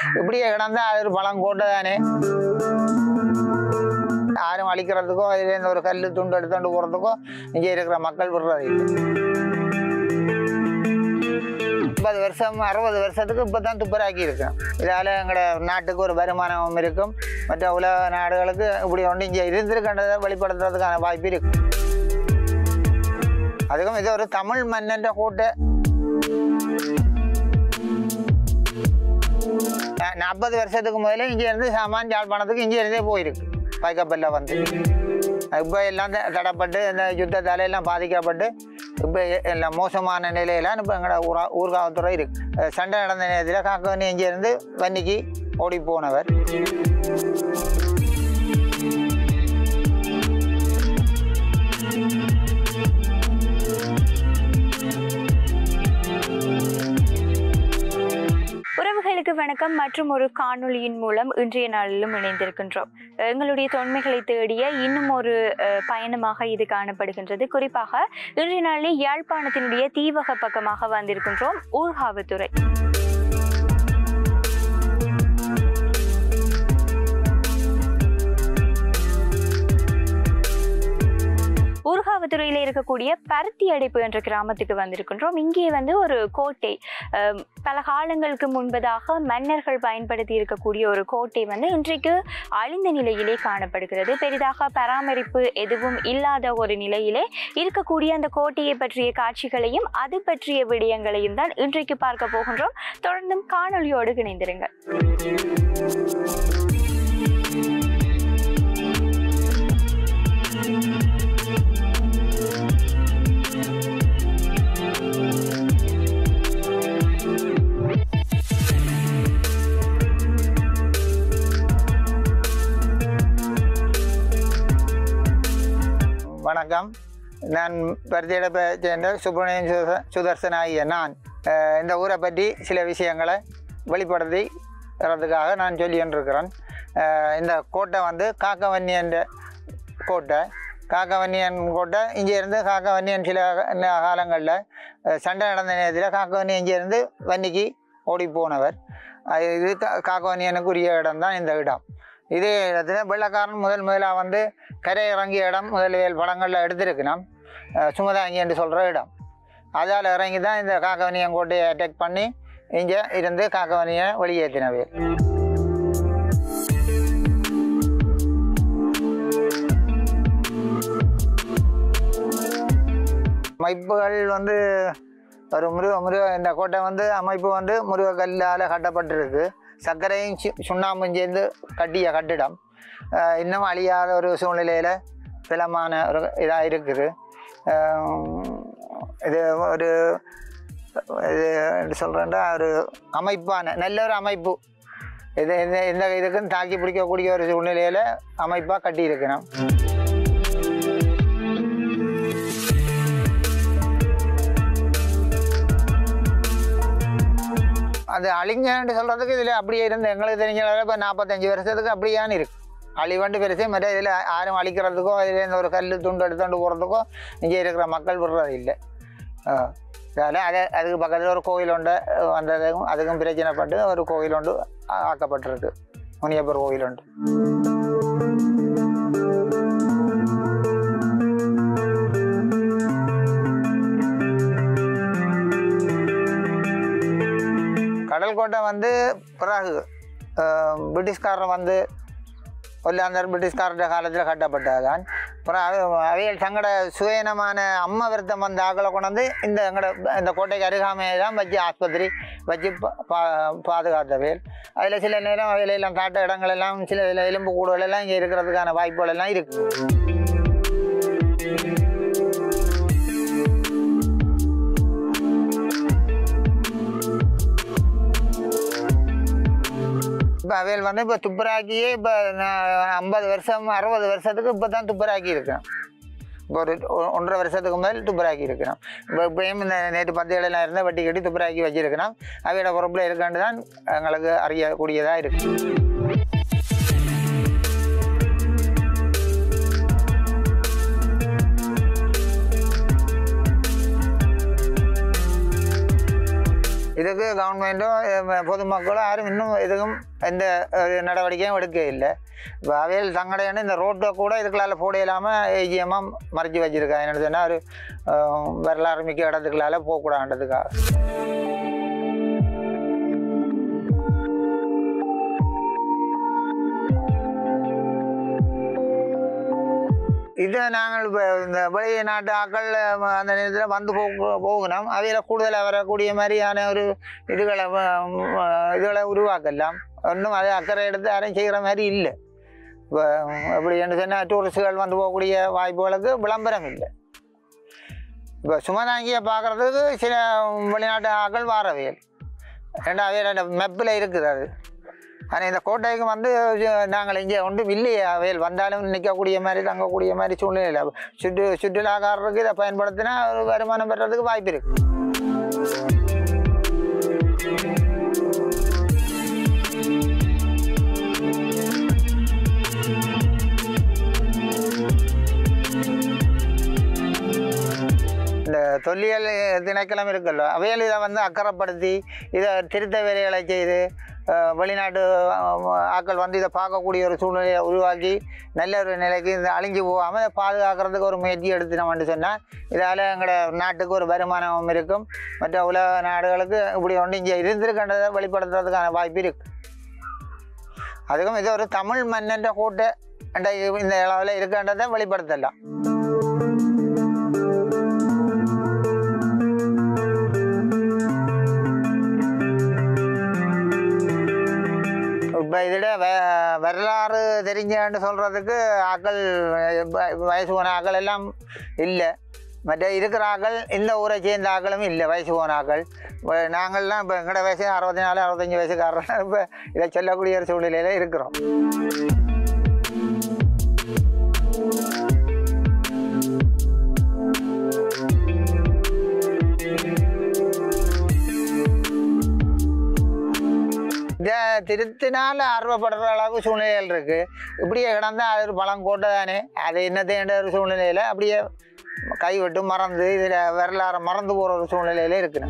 இப்படியே கிடந்தா அது ஒரு பழங்கோட்டை தானே. யாரும் அழிக்கிறதுக்கோ அதுலேருந்து ஒரு கல் துண்டு எடுத்துட்டு போகிறதுக்கோ இங்கே இருக்கிற மக்கள் விடுறது இல்லை. 50 வருஷம் 60 வருஷத்துக்கு இப்போ தான் துப்புராக்கி இருக்கும். இதால் எங்களோட நாட்டுக்கு ஒரு வருமானமும் இருக்கும். மற்ற உலக நாடுகளுக்கு இப்படி ஒன்று இங்கே இருந்திருக்கின்றதை வெளிப்படுத்துறதுக்கான வாய்ப்பு இருக்கு. அதுக்கும் இது ஒரு தமிழ் மன்னன் கோட்டை. 40 வருஷத்துக்கு முதல்ல இங்கே இருந்து சாமான் யாழ்ப்பாணத்துக்கு இங்கே இருந்தே போயிருக்கு. பைக்கப்பல்ல வந்து இப்போ எல்லாம் தடப்பட்டு இந்த யுத்தத்தால எல்லாம் பாதிக்கப்பட்டு இப்போ எல்லாம் மோசமான நிலையெல்லாம் இப்போ எங்களோட ஊர்காவத்துறை இருக்கு. சண்டை நடந்த நேரத்தில் காக்கவனி இங்கேருந்து வன்னிக்கு ஓடி போனவர். உறவுகளுக்கு வணக்கம். மற்றும் ஒரு காணொளியின் மூலம் இன்றைய நாளிலும் இணைந்திருக்கின்றோம். எங்களுடைய தொன்மைகளை தேடிய இன்னும் ஒரு பயணமாக இது காணப்படுகின்றது. குறிப்பாக இன்றைய நாளில் யாழ்ப்பாணத்தினுடைய தீவக பக்கமாக வந்திருக்கின்றோம். ஊர்காவத்துறை. ஊர்காவத்துறையில் இருக்கக்கூடிய பருத்தி அடைப்பு என்ற கிராமத்துக்கு வந்திருக்கின்றோம். இங்கே வந்து ஒரு கோட்டை, பல காலங்களுக்கு முன்பதாக மன்னர்கள் பயன்படுத்தி இருக்கக்கூடிய ஒரு கோட்டை வந்து இன்றைக்கு அழிந்த நிலையிலே காணப்படுகிறது. பெரிதாக பராமரிப்பு எதுவும் இல்லாத ஒரு நிலையிலே இருக்கக்கூடிய அந்த கோட்டையை பற்றிய காட்சிகளையும் அது பற்றிய விடயங்களையும் தான் இன்றைக்கு பார்க்க போகின்றோம். தொடர்ந்தும் காணொளியோடு இணைந்திருங்கள். வணக்கம். நான் பருத்தியடைப்பை சேர்ந்த சுப்பிரமணியன் சுதர்சன் ஆகிய நான் இந்த ஊரை பற்றி சில விஷயங்களை வெளிப்படுத்திக்கிறதுக்காக நான் சொல்லி கொண்டிருக்கிறேன். இந்த கோட்டை வந்து காக்கவன்னியன் கோட்டை. காக்கவன்னியன் கோட்டை இங்கேருந்து காக்கவன்னியன் சில காலங்களில் சண்டை நடந்த நேரத்தில் காக்கவன்னியன் இங்கேருந்து வன்னிக்கு ஓடி போனவர். இது காக்கவன்னியனுக்குரிய இடம் தான் இந்த இடம். இதே இடத்துல வெள்ளக்காரன் முதலாக வந்து கரை இறங்கிய இடம் முதலியல் படங்களில் எடுத்திருக்கணும். சுமதாங்கி என்று சொல்கிற இடம். அதால் இறங்கி தான் இந்த காக்கவன்னியன் கோட்டையை அட்டாக் பண்ணி இங்கே இருந்து காக்கவன்னியை வெளியேற்றினவே. அமைப்புகள் வந்து ஒரு இந்த கோட்டை வந்து அமைப்பு வந்து முருகக்கல்லால் கட்டப்பட்டிருக்கு. சர்க்கரையும் சுண்ணாம்பும் சேர்ந்து கட்டிய கட்டிடம். இன்னும் அழியாத ஒரு சூழ்நிலையில் பலமான ஒரு இதாக இருக்குது. இது ஒரு இது சொல்கிறேன்டா ஒரு அமைப்பான நல்ல ஒரு அமைப்பு. இது இந்த இதுக்குன்னு தாக்கி பிடிக்கக்கூடிய ஒரு சூழ்நிலையில் அமைப்பாக கட்டியிருக்கணும். அது அழிஞ்சன்னு சொல்கிறதுக்கு இதில் அப்படியே இருந்து எங்களுக்கு தெரிஞ்ச இப்போ 45 வருஷத்துக்கு அப்படியான்னு இருக்குது. அழிவண்டு பெருசே மற்ற இதில் யாரும் அழிக்கிறதுக்கோ இதுலேருந்து ஒரு கல் துண்டு எடுத்துட்டு போகிறதுக்கோ இங்கே இருக்கிற மக்கள் விடுறது இல்லை. அதில் அதுக்கு பக்கத்தில் ஒரு கோயில் உண்டு வந்ததுக்கும் அதுக்கும் பிரச்சனைப்பட்டு ஒரு கோயில் உண்டு ஆக்கப்பட்டிருக்கு. முனியப்பர் கோயில் உண்டு. கடல் கோட்டை வந்து பிறகு பிரிட்டிஷ்காரர் வந்து ஒல்லாந்தர் பிரிட்டிஷ்காரர் காலத்தில் கட்டப்பட்டதுதான். அப்புறம் அவைகள் தங்களோட சுயனமான அம்மா விருத்தம் வந்த ஆக்களை கொண்டாந்து இந்த கோட்டைக்கு அருகாமையை தான் வச்சு ஆஸ்பத்திரி வச்சு பாதுகாத்தவைகள். அதில் சில நேரம் அவையிலெல்லாம் காட்ட இடங்கள் எல்லாம் சில எலும்பு கூடுகள் எல்லாம் இங்கே இருக்கிறதுக்கான வாய்ப்புகள் எல்லாம் இருக்குது. இப்போ அவையில் வந்து இப்போ துப்புராக்கியே இப்போ 50 வருஷம் 60 வருஷத்துக்கு இப்போ தான் துப்புராக்கி இருக்கேன். இப்போ ஒரு 1.5 வருஷத்துக்கு முதல் துப்புராக்கி இருக்கிறோம். இப்போ இப்பயும் இந்த நேற்று 10 ஏழெல்லாம் இருந்தால் வட்டி கட்டி துப்புராக்கி வச்சுருக்கிறோம். அவையோட பொறுப்பில் இருக்காண்டு தான் எங்களுக்கு அறியக்கூடியதாக இருக்குது. இதுக்கு கவர்மெண்ட்டோ பொதுமக்களோ யாரும் இன்னும் எதுவும் எந்த நடவடிக்கையும் எடுக்க இல்லை. இப்போ அவையில் தங்கடையான இந்த ரோட்டை கூட இதுக்களால் போட இல்லாமல் ஏஜிஎம்மாக மறைச்சி வச்சுருக்காங்க. என்னென்னு சொன்னால் ஒரு வரலாறு மிக்க இடத்துக்களால் போகக்கூடாதுன்றதுக்காக. இதை நாங்கள் இப்போ இந்த வெளிநாட்டு ஆக்கள் அந்த நேரத்தில் வந்து போகணும். அவையில் கூடுதலாக வரக்கூடிய மாதிரியான ஒரு இதுகளை உருவாக்கலாம். ஒன்றும் அதை அக்கறை எடுத்து யாரும் செய்கிற மாதிரி இல்லை. இப்போ எப்படி என்று சொன்னால் டூரிஸ்டுகள் வந்து போகக்கூடிய வாய்ப்புகளுக்கு விளம்பரம் இல்லை. இப்போ சுமதாங்கியை பார்க்குறதுக்கு சில வெளிநாட்டு ஆக்கள் வாரவியல் அவையில் மெப்பில் இருக்குது அது. ஆனால் இந்த கோட்டைக்கு வந்து நாங்கள் இங்கே ஒன்றும் இல்லையே. அவையில் வந்தாலும் நிற்கக்கூடிய மாதிரி தங்கக்கூடிய மாதிரி சூழ்நிலை. சுற்றுலாக்காரருக்கு இதை பயன்படுத்தினா ஒரு வருமானம் பெறதுக்கு வாய்ப்பு இருக்குது. இந்த தொல்லியல் திணைக்களம் இருக்குல்ல, அவையில் இதை வந்து அக்கறைப்படுத்தி இதை திருத்த வேலைகளை செய்து வெளிநாட்டு ஆக்கள் வந்து இதை பார்க்கக்கூடிய ஒரு சூழ்நிலையை உருவாக்கி நல்ல ஒரு நிலைக்கு இந்த அழிஞ்சு போகாமல் இதை பாதுகாக்கிறதுக்கு ஒரு முயற்சி எடுத்துனோம்னு சொன்னால் இதால் எங்களோட நாட்டுக்கு ஒரு வருமானமும் இருக்கும். மற்ற உலக நாடுகளுக்கு இப்படி ஒன்று இங்கே இருந்திருக்கின்றதை வெளிப்படுத்துறதுக்கான வாய்ப்பு இருக்குது. அதுக்கும் இது ஒரு தமிழ் மன்னன் கோட்டை இந்த அளவில் இருக்கின்றதை வெளிப்படுத்தலாம். இப்போ இதில் வரலாறு தெரிஞ்சன்னு சொல்கிறதுக்கு ஆக்கள் வயசு போன ஆக்கள் எல்லாம் இல்லை. மற்ற இருக்கிற ஆக்கள் இந்த ஊரை சேர்ந்த ஆக்களும் இல்லை. வயசு போன ஆக்கள் நாங்கள்லாம் இப்போ எங்களோட வயசு 64 65 வயசுக்காரர் இப்போ இதை சொல்லக்கூடிய ஒரு சூழ்நிலையில் இருக்கிறோம். இதை திருத்தினால் ஆர்வப்படுற அளவுக்கு சூழ்நிலைகள் இருக்குது. இப்படியே கிடந்தால் அது ஒரு பழங்கோட்டை தானே, அது என்னத்தேன்ற ஒரு சூழ்நிலையில் அப்படியே கைவிட்டு மறந்து இதில் வரலாறு மறந்து போகிற ஒரு சூழ்நிலையில் இருக்குது.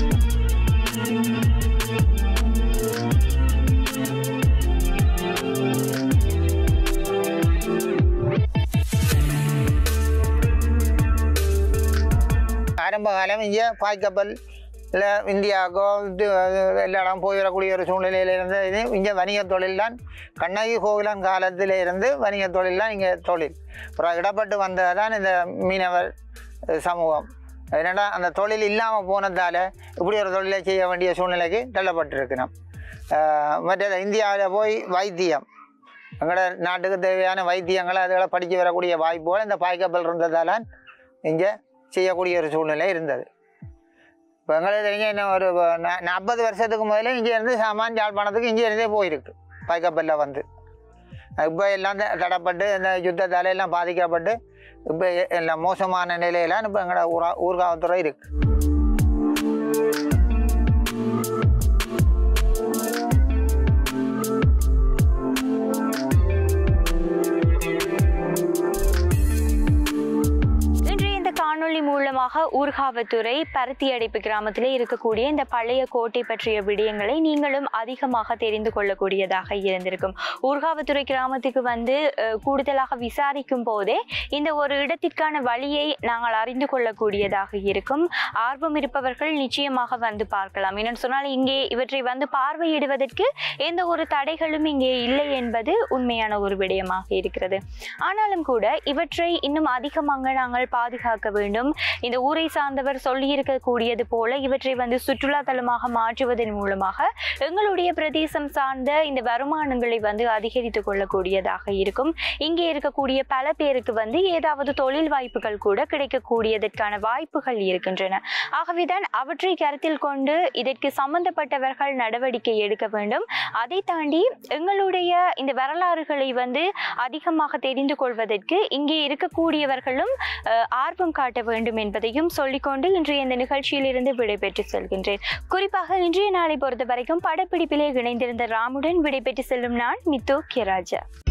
ஆரம்ப காலம் இங்கே பாய்க்கப்பல் இல்லை இந்தியாவுக்கோ எல்லா இடம் போய் வரக்கூடிய ஒரு சூழ்நிலையிலிருந்து இது இங்கே வணிக தொழில் தான். கண்ணகி கோவிலன் காலத்தில் இருந்து வணிக தொழில் தான் இங்கே தொழில். அப்புறம் இடப்பட்டு வந்தது தான் இந்த மீனவர் சமூகம். என்னடா அந்த தொழில் இல்லாமல் போனதால் இப்படி ஒரு தொழிலை செய்ய வேண்டிய சூழ்நிலைக்கு தள்ளப்பட்டிருக்கணும். மற்ற இந்தியாவில் போய் வைத்தியம் எங்களோட நாட்டுக்கு தேவையான வைத்தியங்களை அதுகளை படித்து வரக்கூடிய வாய்ப்புகள் இந்த பாய்க்கப்பல் இருந்ததால் இங்கே செய்யக்கூடிய ஒரு சூழ்நிலை இருந்தது. இப்போ எங்களுக்கு தெரிஞ்ச இன்னும் ஒரு 40 வருஷத்துக்கு முதல்ல இங்கேருந்து சாமான் யாழ்ப்பாணத்துக்கு இங்கேருந்தே போயிருக்கு பாய்க்கப்பலில் வந்து. இப்போ எல்லாம் தடப்பட்டு இந்த யுத்தத்தால் எல்லாம் பாதிக்கப்பட்டு இப்போ எல்லாம் மோசமான நிலையெல்லாம் இப்போ எங்களோட ஊர்காவல்துறை இருக்குது. காணொளி மூலமாக ஊர்காவத்துறை பருத்தியடைப்பு கிராமத்தில் இருக்கக்கூடிய இந்த பழைய கோட்டை பற்றிய விடயங்களை நீங்களும் அதிகமாக தெரிந்து கொள்ளக்கூடியதாக இருந்திருக்கும். ஊர்காவத்துறை கிராமத்துக்கு வந்து கூடுதலாக விசாரிக்கும் போதே இந்த ஒரு இடத்திற்கான வழியை நாங்கள் அறிந்து கொள்ளக்கூடியதாக இருக்கும். ஆர்வம் இருப்பவர்கள் நிச்சயமாக வந்து பார்க்கலாம். என்னென்னு சொன்னால் இங்கே இவற்றை வந்து பார்வையிடுவதற்கு எந்த ஒரு தடைகளும் இங்கே இல்லை என்பது உண்மையான ஒரு விடயமாக இருக்கிறது. ஆனாலும் கூட இவற்றை இன்னும் அதிகமாக நாங்கள் பாதுகாக்க வேண்டும். இந்த ஊரை சார்ந்தவர் சொல்லியிருக்கக்கூடியது போல இவற்றை வந்து சுற்றுலா தலமாக மாற்றுவதன் மூலமாக எங்களுடைய பிரதேசம் சார்ந்த இந்த வருமானங்களை வந்து அதிகரித்துக் கொள்ளக்கூடியதாக இருக்கும். இங்கே இருக்கக்கூடிய பல பேருக்கு வந்து ஏதாவது தொழில் வாய்ப்புகள் கூட கிடைக்கக்கூடியதற்கான வாய்ப்புகள் இருக்கின்றன. ஆகவேதான் அவற்றை கருத்தில் கொண்டு இதற்கு சம்பந்தப்பட்டவர்கள் நடவடிக்கை எடுக்க வேண்டும். அதை தாண்டி எங்களுடைய இந்த வரலாறுகளை வந்து அதிகமாக தெரிந்து கொள்வதற்கு இங்கே இருக்கக்கூடியவர்களும் ஆர்வம் காட்ட வேண்டும் என்பதையும் சொல்லிக்கொண்டு இன்றைய இந்த நிகழ்ச்சியில் இருந்து விடைபெற்று செல்கின்றேன். குறிப்பாக இன்றைய நாளை பொறுத்த வரைக்கும் படப்பிடிப்பிலே இணைந்திருந்த ராமுடன் விடைபெற்று செல்லும் நான் மித்து கே ராஜா.